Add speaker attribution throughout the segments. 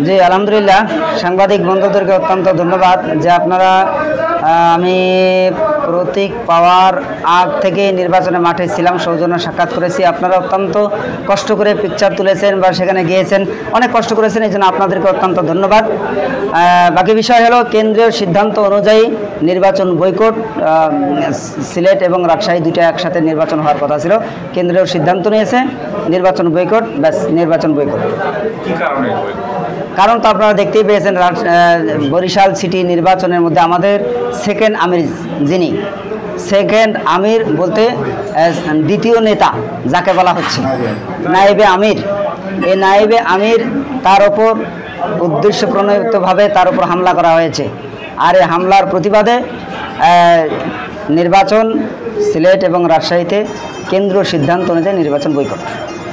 Speaker 1: জি আলহামদুলিল্লাহ, সাংবাদিক বন্ধুদেরকে অত্যন্ত ধন্যবাদ যে আপনারা আমি প্রতীক পাওয়ার আগ থেকে নির্বাচনে মাঠে ছিলাম, সৌজন্য সাক্ষাৎ করেছি। আপনারা অত্যন্ত কষ্ট করে পিকচার তুলেছেন বা সেখানে গিয়েছেন, অনেক কষ্ট করেছেন, এই জন্য আপনাদেরকে অত্যন্ত ধন্যবাদ। বাকি বিষয় হলো কেন্দ্রীয় সিদ্ধান্ত অনুযায়ী নির্বাচন বয়কট, সিলেট এবং রাজশাহী দুটো একসাথে নির্বাচন হওয়ার কথা ছিল, কেন্দ্রীয় সিদ্ধান্ত নিয়েছে নির্বাচন বয়কট, ব্যাস নির্বাচন বয়কট।
Speaker 2: কি কারণে?
Speaker 1: কারণ তো আপনারা দেখতেই পেয়েছেন বরিশাল সিটি নির্বাচনের মধ্যে আমাদের সেকেন্ড আমির, যিনি সেকেন্ড আমির বলতে দ্বিতীয় নেতা যাকে বলা হচ্ছে নায়েবে আমির, এই নায়েবে আমির তার ওপর উদ্দেশ্য প্রণোদিতভাবে তার উপর হামলা করা হয়েছে। আর এই হামলার প্রতিবাদে নির্বাচন সিলেট এবং রাজশাহীতে কেন্দ্রীয় সিদ্ধান্ত অনুযায়ী নির্বাচন বয়কট।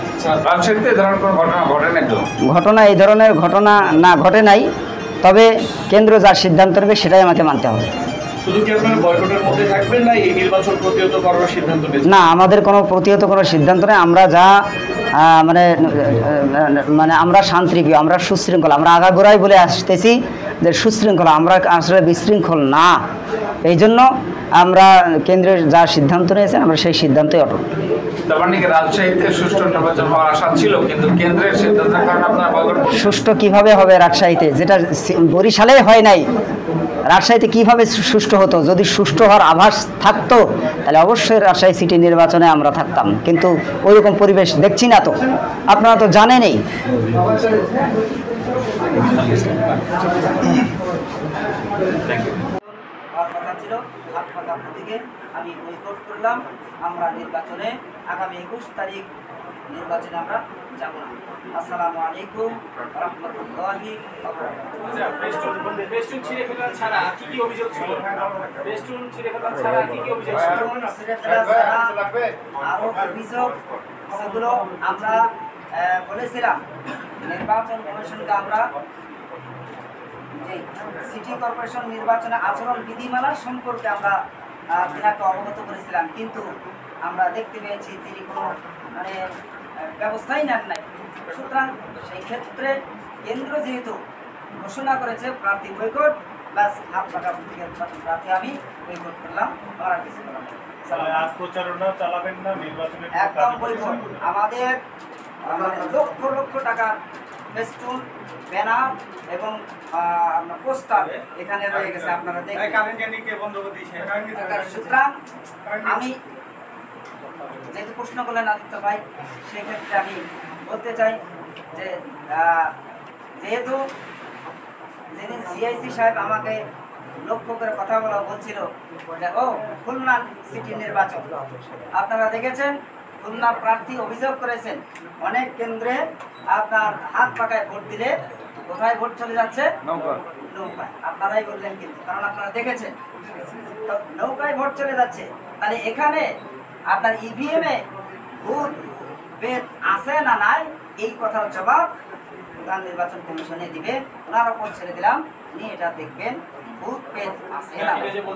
Speaker 1: ঘটনা এই ধরনের ঘটনা না ঘটে নাই, তবে কেন্দ্র যা সিদ্ধান্ত নেবে সেটাই আমাকে মানতে হবে। না, আমাদের কোনো প্রতিহত কোনো সিদ্ধান্ত নেই। আমরা যা মানে আমরা শান্তিপ্রিয়, আমরা সুশৃঙ্খলা, আমরা আগাগোড়াই বলে আসতেছি যে সুশৃঙ্খলা, আমরা আসলে বিশৃঙ্খল না। এই জন্য আমরা কেন্দ্রের যা সিদ্ধান্ত নিয়েছে আমরা সেই সিদ্ধান্তই অটল। সুষ্ঠু কিভাবে হবে রাজশাহীতে, যেটা বরিশালে হয় নাই, রাজশাহীতে কিভাবে সুষ্ঠু হতো? যদি সুষ্ঠু হওয়ার আভাস থাকতো তাহলে অবশ্যই রাজশাহী সিটি নির্বাচনে আমরা থাকতাম, কিন্তু ওইরকম পরিবেশ দেখছি না। তো আপনারা তো জানেনই। আমি বয়কট করলাম, আমরা নির্বাচনে আগামী 21 তারিখ নির্বাচনে আমরা যাব না। আসসালামু আলাইকুম রাহমাতুল্লাহি ওয়া বারাকাতুহু। আমরা বলেছিলাম নির্বাচন কমিশনকে আমরা সিটি কর্পোরেশন নির্বাচনে আচরণ বিধিমালা সম্পর্কে আমরা তিনাকে অবগত করেছিলাম, কিন্তু আমরা দেখতে পেয়েছি তিনি কোনো ব্যবস্থাই নেন নাই। সুতরাং সেই ক্ষেত্রে কেন্দ্র যেহেতু ঘোষণা করেছে প্রার্থী বয়কট, ব্যাস হাত পাকা প্রার্থী আমি বয়কট করলাম, আমার আর কিছু করলাম একদম বয়কট। আমাদের লক্ষ লক্ষ টাকার ফেস্টুন, ব্যানার এবং পোস্টার এখানে রয়ে গেছে, আপনারা দেখেন। সুতরাং আমি যেহেতু প্রশ্ন করলেন আদিত্য ভাই, সেক্ষেত্রে আমি বলতে চাই যে যেহেতু যেদিন সিআইসি সাহেব আমাকে লক্ষ্য করে কথা বলছিল যে খুলনা সিটি নির্বাচন, আপনারা দেখেছেন খুলনার প্রার্থী অভিযোগ করেছেন অনেক কেন্দ্রে আপনার হাত পাকায় ভোট দিলে কোথায় ভোট চলে যাচ্ছে? নৌকায়। আপনারাই বললেন কিন্তু, কারণ আপনারা দেখেছেন নৌকায় ভোট চলে যাচ্ছে। তাহলে এখানে আপনার ইভিএম এ ভোট বেদ আছে না নাই, এই কথার জবাব প্রধান নির্বাচন কমিশনে দিবে। ওনার ওপর ছেড়ে দিলাম, উনি এটা দেখবেন ভোট বেদ আছে না।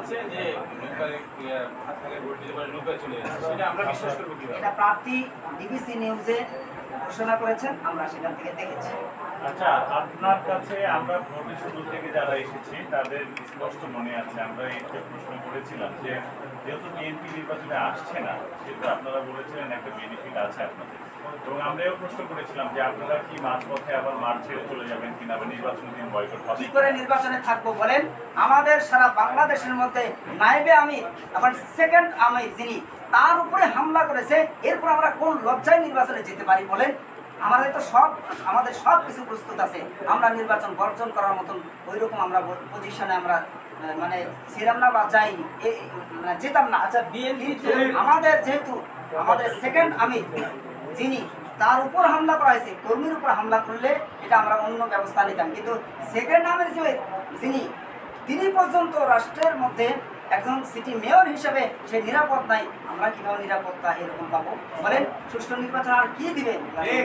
Speaker 1: এটা প্রার্থী ডিবিসি নিউজে ঘোষণা করেছেন, আমরা সেখান থেকে দেখেছি।
Speaker 3: আচ্ছা, আপনার কাছে আমরা ভোটের শুরু থেকে যারা এসেছি তাদের স্পষ্ট মনে আছে, আমরা এই প্রশ্ন করেছিলাম যে যেহেতু বিএনপি নির্বাচনে আসছে না, সেটা আপনারা বলেছিলেন একটা বেনিফিট আছে আপনাদের, এবং আমরাও প্রশ্ন করেছিলাম যে আপনারা কি মাঝপথে আবার মাঠ ছেড়ে চলে যাবেন কিনা, বা নির্বাচনের দিন বয়কট হবে।
Speaker 1: কি করে নির্বাচনে থাকবো বলেন? আমাদের সারা বাংলাদেশের মধ্যে নায়েবে আমির, আবার সেকেন্ড আমির যিনি, তার উপরে হামলা করেছে, এরপর আমরা কোন লজ্জায় নির্বাচনে যেতে পারি বলেন? আমাদের তো আমাদের সব কিছু প্রস্তুত আছে, আমরা নির্বাচন বর্জন করার মতন ওইরকম আমরা পজিশনে আমরা ছিলাম না বা যাইনি, যেতাম না। আচ্ছা, আমাদের যেহেতু আমাদের সেকেন্ড আমির যিনি, তার উপর হামলা করা হয়েছে, কর্মীর উপর হামলা করলে এটা আমরা অন্য ব্যবস্থা নিতাম, কিন্তু সেকেন্ড আমির যিনি, তিনি পর্যন্ত রাষ্ট্রের মধ্যে একজন সিটি মেয়র হিসেবে সে নিরাপদ নাই, আমরা কিভাবে নিরাপত্তা এরকম পাবো বলেন? সুষ্ঠু নির্বাচন আর কি দিবেন?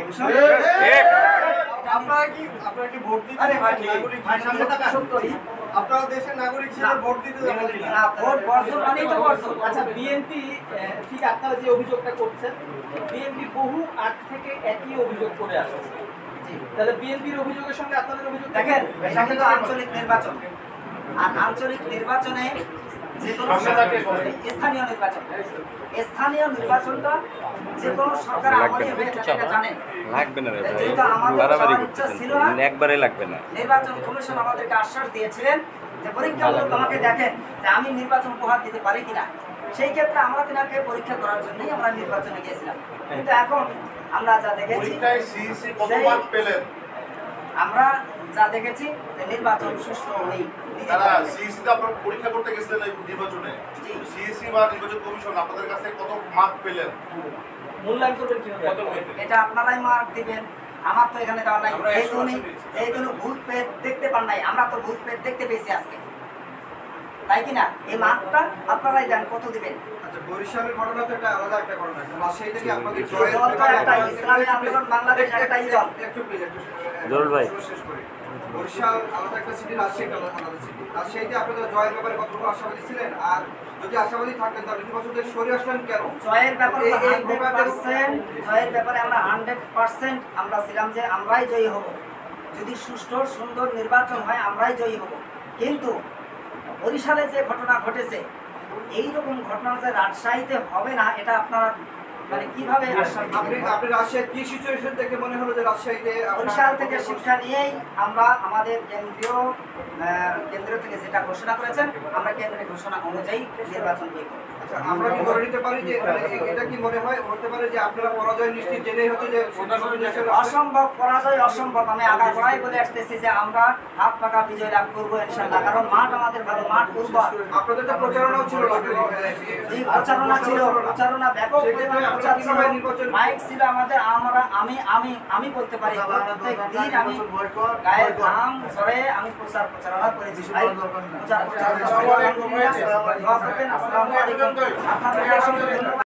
Speaker 4: আপনারা দেশের নাগরিক হিসেবে ভোট দিতে যাবেন
Speaker 1: না, ভোট বর্জন মানেই তো বর্জন।
Speaker 5: আচ্ছা, বিএনপি ঠিক আপনারা যে অভিযোগটা করছেন, বিএনপি বহু আগ থেকে একই অভিযোগ করে আসছে
Speaker 1: জি।
Speaker 5: তাহলে বিএনপির অভিযোগের সঙ্গে আপনাদের অভিযোগ
Speaker 1: দেখেন এটা কিন্তু আঞ্চলিক নির্বাচন, আর আঞ্চলিক নির্বাচনে যে কোনো স্থানীয় নির্বাচন, স্থানীয় নির্বাচনটা যে কোনো সরকার আমলে হয়ে থাকে এটা জানেন।
Speaker 2: লাগবে না রে ভাই,
Speaker 1: যেহেতু আমাদের
Speaker 2: বাড়াবাড়ি
Speaker 1: যাওয়ার ইচ্ছা
Speaker 2: করতেছেন
Speaker 1: ছিল
Speaker 2: তো,
Speaker 1: না,
Speaker 2: একবারে লাগবে না।
Speaker 1: নির্বাচন কমিশন আমাদেরকে আশ্বাস দিয়েছিলেন যে পরীক্ষামূলক আমাকে দেখেন যে আমি নির্বাচন উপহার দিতে পারি কিনা। সেই ক্ষেত্রে আমরা তিনাকে পরীক্ষা করার জন্যই আমরা নির্বাচনে গিয়েছিলাম। কিন্তু এখন আমরা যা দেখেছি,
Speaker 6: পরীক্ষায় সিইসি কত
Speaker 1: সেই-
Speaker 6: মার্ক পেলেন?
Speaker 1: আমরা যা দেখেছি যে নির্বাচন সুষ্ঠু নেই।
Speaker 6: তারা সিইসি তে আপনারা পরীক্ষা করতে গেছিলেন এই নির্বাচনে,
Speaker 1: জি।
Speaker 6: সিইসি বা নির্বাচন কমিশন আপনাদের কাছে কত মার্ক পেলেন?
Speaker 5: মূল্যায়ন করবেন কিভাবে?
Speaker 1: এটা আপনারাই মার্ক দিবেন, আমার তো এখানে দেওয়া নাই। এই জন্য ভূত পেট দেখতে পান নাই, আমরা তো ভূত পেট দেখতে পেয়েছি আজকে, তাই কিনা? এই মার্কটা আপনারাই দেন, কত দিবেন?
Speaker 4: আচ্ছা, বরিশালের ঘটনা তো একটা আলাদা একটা ঘটনা। রাজশাহী থেকে আপনাদের
Speaker 1: এই দল তো একটা ইসলামী আন্দোলন বাংলাদেশ একটাই দল।
Speaker 4: একটু প্লিজ একটু
Speaker 2: জরুল ভাই।
Speaker 4: শেষ করি। বরিশাল আলাদা একটা সিটি, রাজশাহী একটা আলাদা সিটি। রাজশাহীতে আপনাদের জয়ের ব্যাপারে কতটুকু আশাবাদী ছিলেন? আর যদি আশাবাদী থাকেন তাহলে নির্বাচনে সরে আসলেন কেন?
Speaker 1: জয়ের ব্যাপারে
Speaker 4: এই- এই
Speaker 1: 100%, জয়ের ব্যাপারে আমরা 100% আমরা ছিলাম যে আমরাই জয়ী হব। যদি সুষ্ঠু সুন্দর নির্বাচন হয় আমরাই জয়ী হব। কিন্তু বরিশালে যে ঘটনা ঘটেছে, এইরকম ঘটনা যে রাজশাহীতে হবে না, এটা আপনারা মানে কিভাবে আশ্বাস
Speaker 4: আপনি
Speaker 1: দিবেন?
Speaker 4: আপনি রাজশাহীর কি সিচুয়েশন দেখে মনে হলো যে রাজশাহীতে আপনারা-
Speaker 1: বরিশাল থেকে শিক্ষা নিয়েই আমরা আমাদের কেন্দ্র থেকে যেটা ঘোষণা করেছেন, আমরা কেন্দ্রের ঘোষণা অনুযায়ী নির্বাচন করব।
Speaker 4: আচ্ছা, আমরা কি ধরে নিতে পারি যে মানে এটা কি মনে হয় হতে পারে যে আপনারা পরাজয় নিশ্চিত জেনেই হচ্ছে যে
Speaker 1: অসম্ভব, পরাজয় অসম্ভব। আমি আগাগোড়াই বলে আসতেছি যে আমরা হাত পাকা বিজয় লাভ করবো ইনশাআল্লাহ, কারণ মাঠ আমাদের ভালো, মাঠ উর্বর।
Speaker 4: আপনাদের তো প্রচারণাও ছিল না।
Speaker 1: জি, প্রচারণা ছিল, প্রচারণা ব্যাপক পরিমাণে প্রচার ছিল, মাইক ছিল আমাদের। আমি বলতে পারি প্রত্যেক দিন আমি গায়ে ঘাম ঝরে আমি প্রচারণা করেছি। ভাই, প্রচার দোয়া করবেন। আসসালামু আলাইকুম। আপনাদের অসংখ্য ধন্যবাদ।